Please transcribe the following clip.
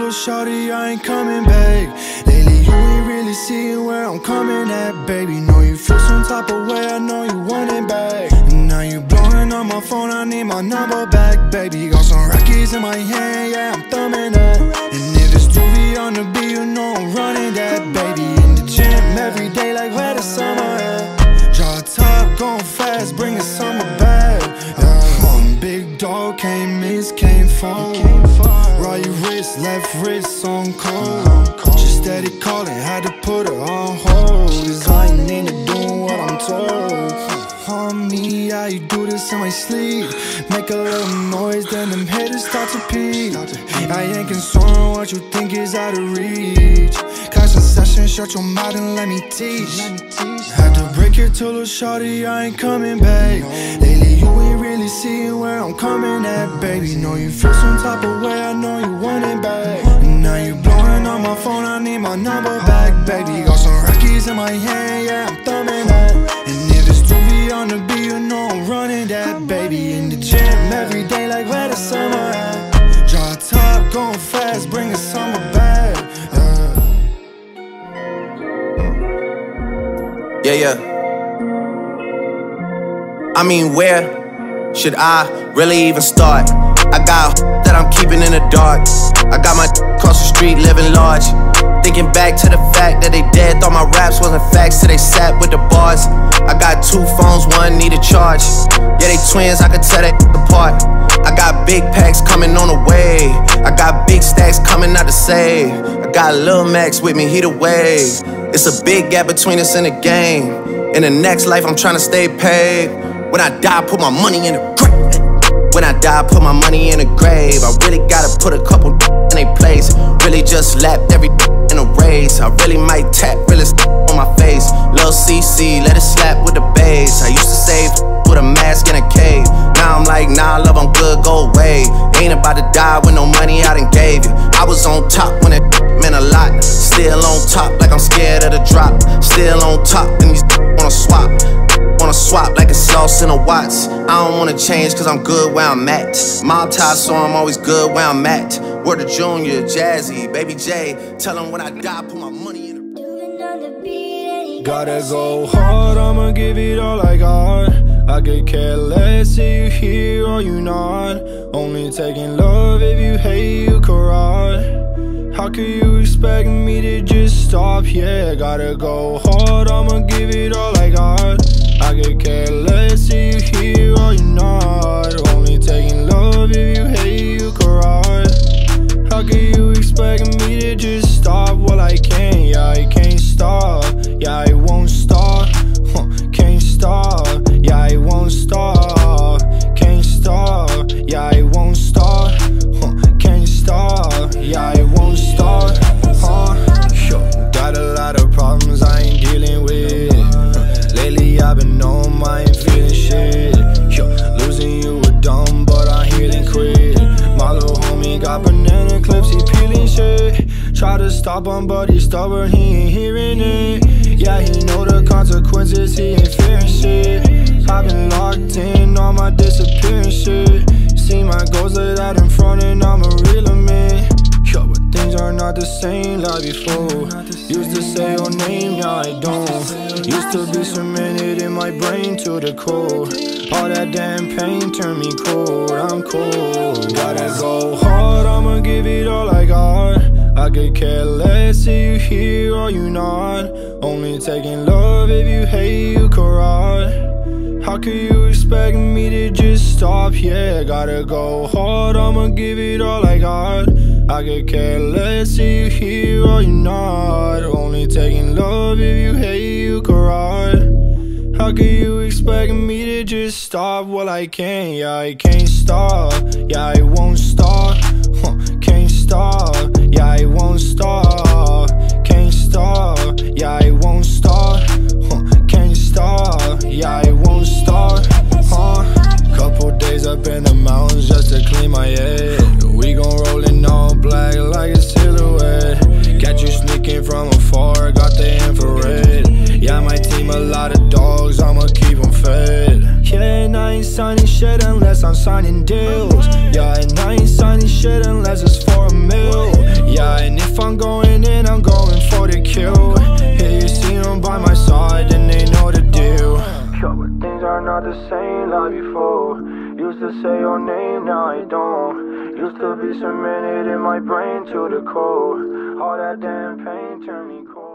her, shawty, I ain't coming back. Lately you ain't really seeing where I'm coming at, baby. Know you feel some type of way, I know you want it back. And now you blowing on my phone, I need my number back, baby. Got some records in my hand, yeah, I'm thumbing that. And if it's Doobie on the beat, you know I'm running that, baby. In the gym every day like where the summer at. Draw top, going fast, bring the summer back, yeah. Big dog, can't miss, can't fall. Right wrist, left wrist on cold. She steady calling, had to put her on hold. Cause I ain't into doing what I'm told. On me, how you do this in my sleep? Make a little noise, then them haters start to peek. I ain't concerned what you think is out of reach. Constant session, shut your mouth and let me teach. Had to break it to little shawty, I ain't coming back. Lately you ain't really seeing where I'm coming at, baby. Know you feel some type of way, I know you want it back. And now you blowing on my phone, I need my number back, baby. Got some records in my hand, yeah, I'm thumbing that. And if it's Doobie on the beat, you know I'm running that, baby. In the gym every day like where the summer at. Draw top, going fast, bring the summer back, yeah. I mean, where should I really even start? I got that I'm keeping in the dark. I got my across the street living large. Thinking back to the fact that they dead, thought my raps wasn't facts till they sat with the bars. I got 2 phones, one need a charge. Yeah, they twins, I could tell they apart. I got big packs coming on the way. I got big stacks coming out to save. I got Lil Max with me, he the wave. It's a big gap between us in the game. In the next life, I'm trying to stay paid. When I die, put my money in the grave. When I die, put my money in the grave. I really gotta put a couple in they place. Really just lapped every in a race. I really might tap realest on my face. Lil CC, let it slap with the bass. I used to save with a mask in a cave. Now I'm like, nah, love, I'm good, go away. Ain't about to die with no money I done gave you. I was on top when it meant a lot. Still on top like I'm scared of the drop. Still on top and these wanna swap. Wanna swap like it's sauce in a Watts. I don't wanna change cause I'm good where I'm at. Mob tie, so I'm always good where I'm at. Word to Junior, Jazzy, Baby J. Tell them when I die, put my money in the... Gotta go hard, I'ma give it all I got. I could care less if you here or you not. Only taking love if you hate, you corrupt. How could you expect me to just stop? Yeah, gotta go hard, I'ma give it all I got. I could care less if you here or you not. Only taking love if you hate, you corrupt. How could you expect me to just stop? Well, I can't, yeah, I can't stop. Yeah, I won't stop, can't stop. Yeah, I won't stop, can't stop. Yeah, I won't stop, can't stop. Yeah, I won't stop, Got a lot of problems I ain't dealing with. Lately I've been on my ain't feeling shit. Losing you were dumb, but I'm healing quick. My little homie got banana clips, he peeling shit. Try to stop him, but he's stubborn, he ain't hearing it. Yeah, he know the consequences, he ain't fearing shit. I've been locked in on my disappearing shit. See my goals laid out in front and I'm a real man. But things are not the same like before. Used to say your name, now I don't. Used to be cemented in my brain to the core. All that damn pain turned me cold, I'm cold. Gotta go hard, I'ma give it all I got. I could care less if you here or you not. Only taking love if you hate, you corrupt. How could you expect me to just stop? Yeah, gotta go hard, I'ma give it all I got. I could care less if you here or you not. Only taking love if you hate, you corrupt. How could you expect me to just stop? Well, I can't, yeah, I can't stop. Yeah, I won't stop, can't stop. Yeah, I won't stop, can't stop. Yeah, I won't stop, can't stop. Yeah, I won't stop, Couple days up in the mountains just to clean my head. We gon' roll in all black like a silhouette. Catch you sneaking from afar, got the infrared. Yeah, my team a lot of dogs, I'ma keep them fed. Yeah, and I ain't signing shit unless I'm signing deals. Yeah, and I ain't signing shit unless it's for a meal. Yeah, and if I'm going in, I'm going for the kill. Yeah, you see them by my side and they know the deal. Sure, but things are not the same like before. Used to say your name, now I don't. Used to be cemented in my brain to the core. All that damn pain turned me cold.